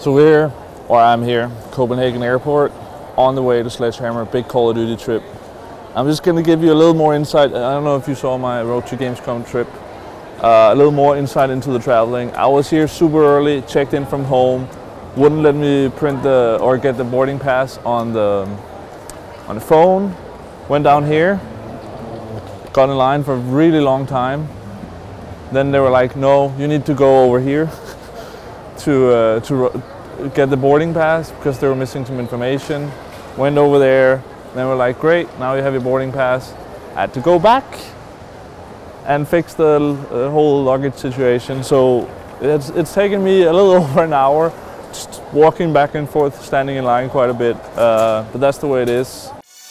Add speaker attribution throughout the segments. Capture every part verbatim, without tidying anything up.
Speaker 1: So we're, or I'm here, Copenhagen Airport, on the way to Sledgehammer, big Call of Duty trip. I'm just going to give you a little more insight. I don't know if you saw my Road to Gamescom trip. Uh, a little more insight into the traveling. I was here super early, checked in from home, wouldn't let me print the or get the boarding pass on the on the phone. Went down here, got in line for a really long time. Then they were like, "No, you need to go over here to uh, to get the boarding pass," because they were missing some information. Went over there. They were like, "Great, now you have your boarding pass." I had to go back and fix the uh, whole luggage situation. So it's it's taken me a little over an hour, just walking back and forth, standing in line quite a bit. Uh, but that's the way it is.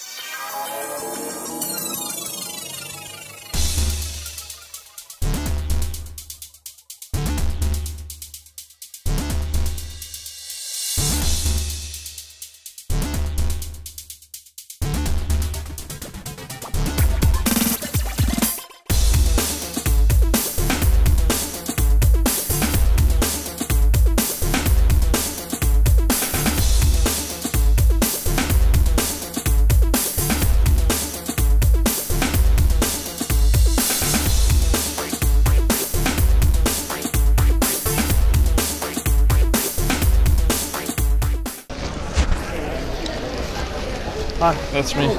Speaker 1: Hi, that's me.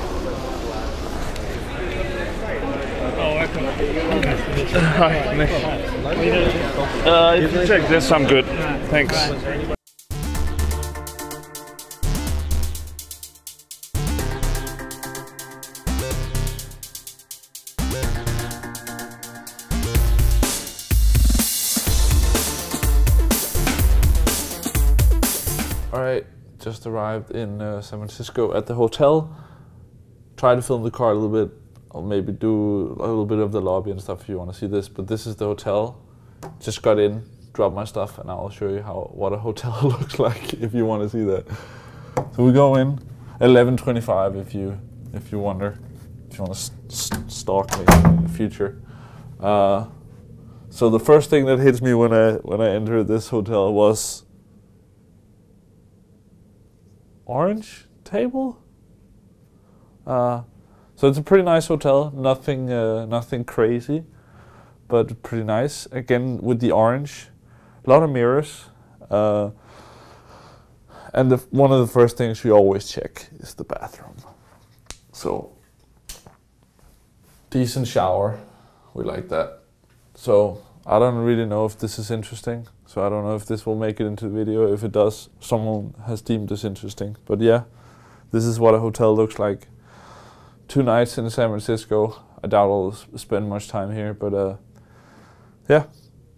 Speaker 2: Oh, welcome.
Speaker 1: Hi, Nick.
Speaker 2: Uh, if you check this, I'm good. Thanks.
Speaker 1: All right. Just arrived in uh, San Francisco at the hotel. Try to film the car a little bit. I'll maybe do a little bit of the lobby and stuff if you want to see this. But this is the hotel. Just got in, dropped my stuff, and I'll show you how what a hotel looks like if you want to see that. So we go in eleven twenty-five if you if you wonder, if you want to st stalk me in the future. Uh, so the first thing that hits me when I when I entered this hotel was orange table. Uh, so it's a pretty nice hotel. Nothing, uh, nothing crazy, but pretty nice. Again with the orange, a lot of mirrors, uh, and the, one of the first things you always check is the bathroom. So decent shower, we like that. So I don't really know if this is interesting. So I don't know if this will make it into the video. If it does, someone has deemed this interesting. But yeah, this is what a hotel looks like. Two nights in San Francisco. I doubt I'll spend much time here, but uh, yeah.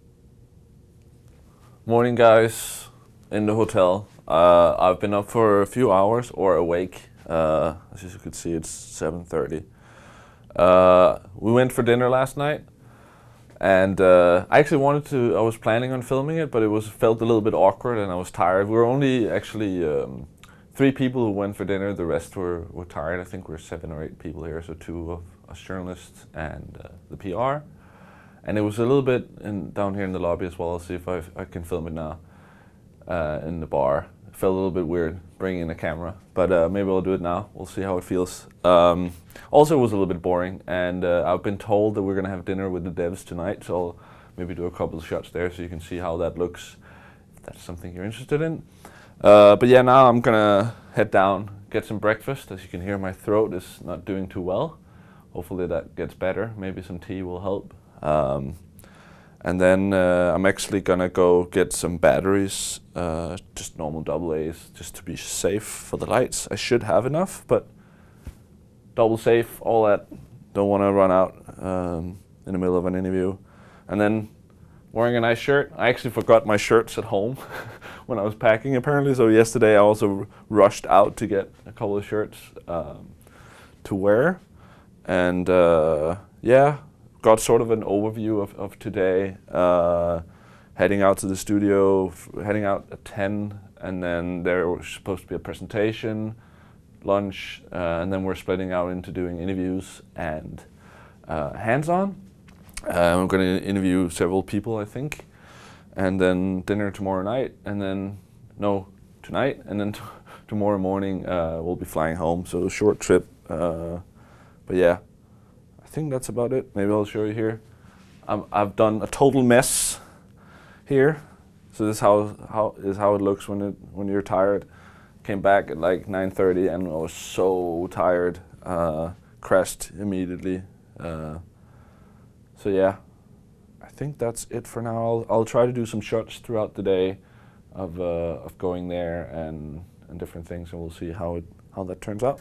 Speaker 1: Morning, guys, in the hotel. Uh, I've been up for a few hours, or awake. Uh, as you could see, it's seven thirty. Uh, we went for dinner last night. And uh, I actually wanted to, I was planning on filming it, but it was felt a little bit awkward and I was tired. We were only actually um, three people who went for dinner, the rest were, were tired. I think we're seven or eight people here, so two of us journalists and uh, the P R. And it was a little bit in, down here in the lobby as well. I'll see if I, I can film it now uh, in the bar. It felt a little bit weird bringing in a camera, but uh, maybe I'll do it now. We'll see how it feels. Um, also, it was a little bit boring, and uh, I've been told that we're going to have dinner with the devs tonight, so I'll maybe do a couple of shots there so you can see how that looks, if that's something you're interested in. Uh, but yeah, now I'm going to head down, get some breakfast. As you can hear, my throat is not doing too well. Hopefully that gets better. Maybe some tea will help. Um, And then uh, I'm actually gonna go get some batteries, uh, just normal double A's, just to be safe for the lights. I should have enough, but double safe, all that. Don't want to run out um, in the middle of an interview. And then wearing a nice shirt. I actually forgot my shirts at home when I was packing apparently. So yesterday I also rushed out to get a couple of shirts um, to wear. And uh, yeah. Got sort of an overview of, of today, uh, heading out to the studio, f heading out at ten, and then there was supposed to be a presentation, lunch, uh, and then we're splitting out into doing interviews and uh, hands-on. Uh, I'm going to interview several people, I think, and then dinner tomorrow night, and then no, tonight, and then t tomorrow morning uh, we'll be flying home. So a short trip. Uh, but yeah, I think that's about it. Maybe I'll show you here. I'm, I've done a total mess here. So this how how is how it looks when it when you're tired. Came back at like nine thirty and I was so tired. Uh, crashed immediately. Uh, so yeah, I think that's it for now. I'll I'll try to do some shots throughout the day of uh, of going there and and different things, and we'll see how it how that turns out.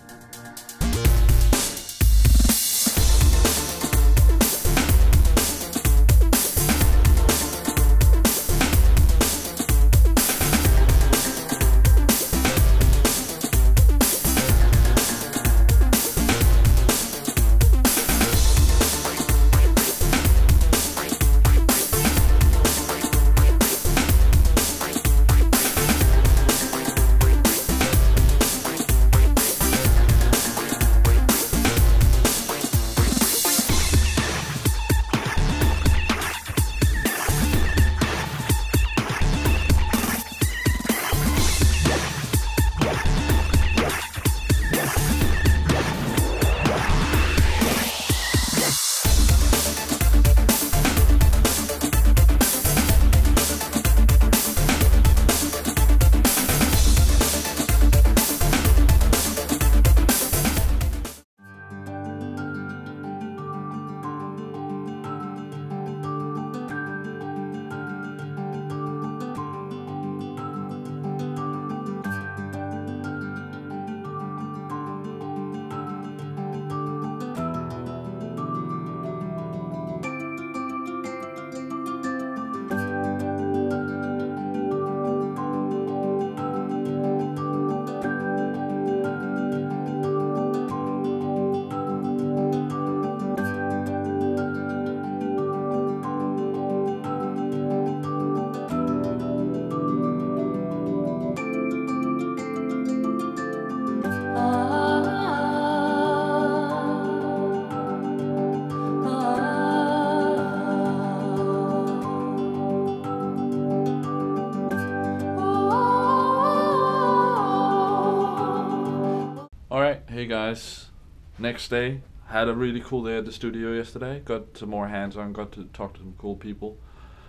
Speaker 1: Alright, hey guys. Next day, had a really cool day at the studio yesterday. Got some more hands-on, got to talk to some cool people.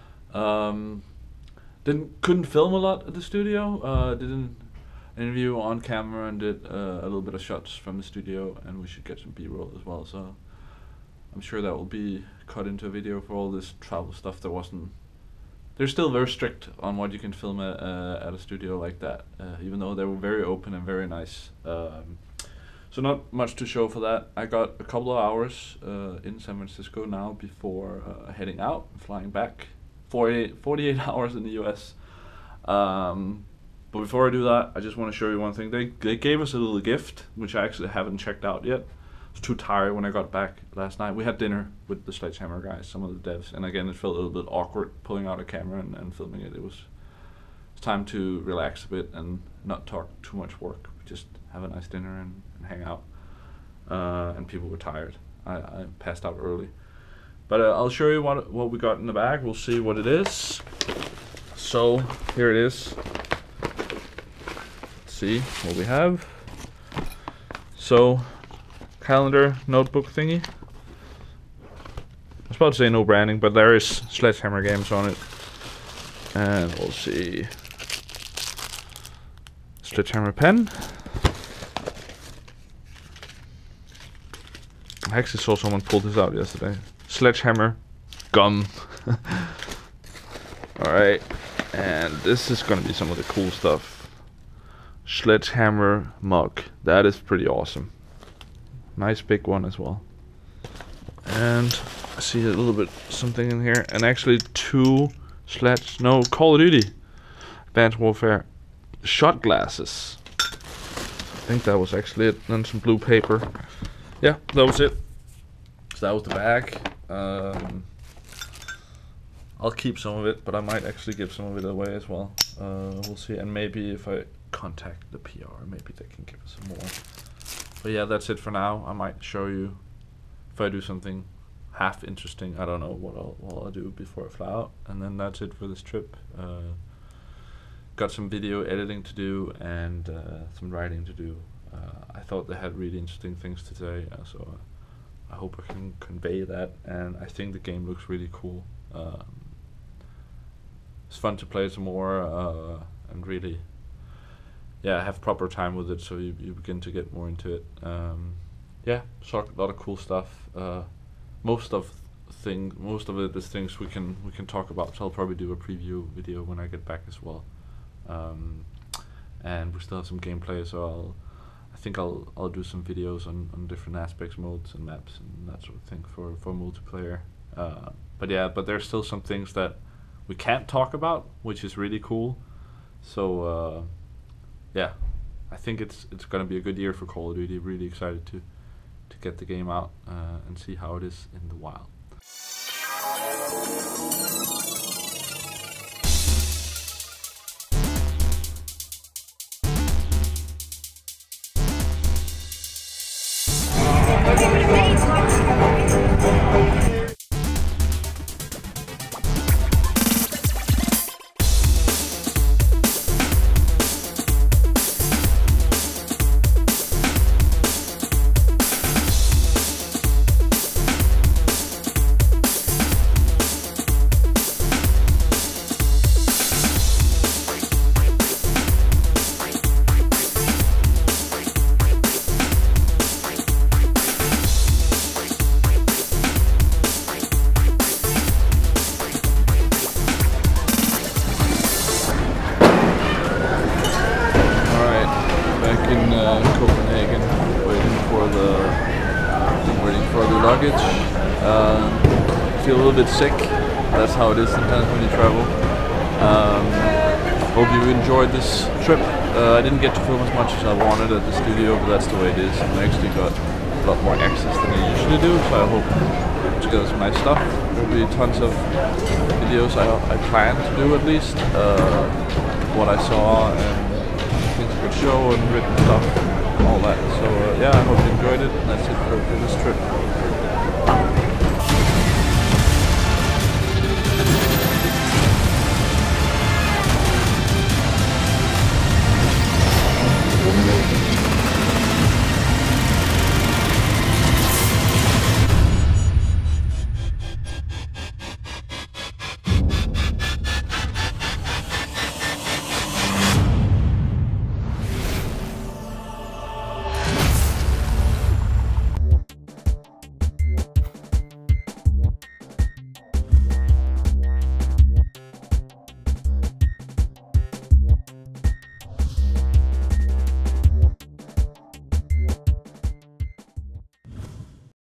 Speaker 1: Um, didn't couldn't film a lot at the studio. Uh, did an interview on camera and did uh, a little bit of shots from the studio, and we should get some B-roll as well. So I'm sure that will be cut into a video for all this travel stuff that wasn't. They're still very strict on what you can film at, uh, at a studio like that, uh, even though they were very open and very nice. Um, so not much to show for that. I got a couple of hours uh, in San Francisco now before uh, heading out and flying back. forty-eight, forty-eight hours in the U S. Um, but before I do that, I just want to show you one thing. They, they gave us a little gift, which I actually haven't checked out yet. I was too tired when I got back last night. We had dinner with the Sledgehammer guys, some of the devs, and again it felt a little bit awkward pulling out a camera and, and filming it. It was it's time to relax a bit and not talk too much work. Just have a nice dinner and, and hang out. Uh, and people were tired. I, I passed out early. But uh, I'll show you what what we got in the bag. We'll see what it is. So here it is. Let's see what we have. So calendar notebook thingy. I was about to say no branding, but there is Sledgehammer Games on it. And we'll see. Sledgehammer pen. I actually saw someone pull this out yesterday. Sledgehammer gum. Alright, and this is gonna be some of the cool stuff. Sledgehammer mug. That is pretty awesome. Nice big one as well. And I see a little bit something in here. And actually two Sledge, no, Call of Duty Advanced Warfare shot glasses. I think that was actually it. And some blue paper. Yeah, that was it. So that was the bag. Um, I'll keep some of it, but I might actually give some of it away as well. Uh, we'll see. And maybe if I contact the P R, maybe they can give us some more. But yeah, that's it for now. I might show you if I do something half interesting. I don't know what I'll, what I'll do before I fly out. And then that's it for this trip. Uh, got some video editing to do and uh, some writing to do. Uh, I thought they had really interesting things to say, uh, so uh, I hope I can convey that. And I think the game looks really cool. Um, it's fun to play some more uh, and really, yeah, have proper time with it, so you, you begin to get more into it. Um, yeah, so a lot of cool stuff. Uh, most of thing, most of it is things we can we can talk about. So I'll probably do a preview video when I get back as well. Um, and we still have some gameplay, so I'll, I think I'll I'll do some videos on, on different aspects, modes and maps and that sort of thing for for multiplayer. Uh, but yeah, but there's still some things that we can't talk about, which is really cool. So uh, yeah, I think it's it's gonna be a good year for Call of Duty. Really excited to to get the game out uh, and see how it is in the wild. In uh, Copenhagen, waiting for the waiting for the luggage. Um, feel a little bit sick. That's how it is sometimes when you travel. Um, hope you enjoyed this trip. Uh, I didn't get to film as much as I wanted at the studio, but that's the way it is. I actually got a lot more access than I usually do, so I hope to get some nice stuff. There'll be tons of videos I, I plan to do at least. Uh, what I saw and things I could show and written stuff, all that. So uh, yeah, I hope you enjoyed it. That's it for, for this trip.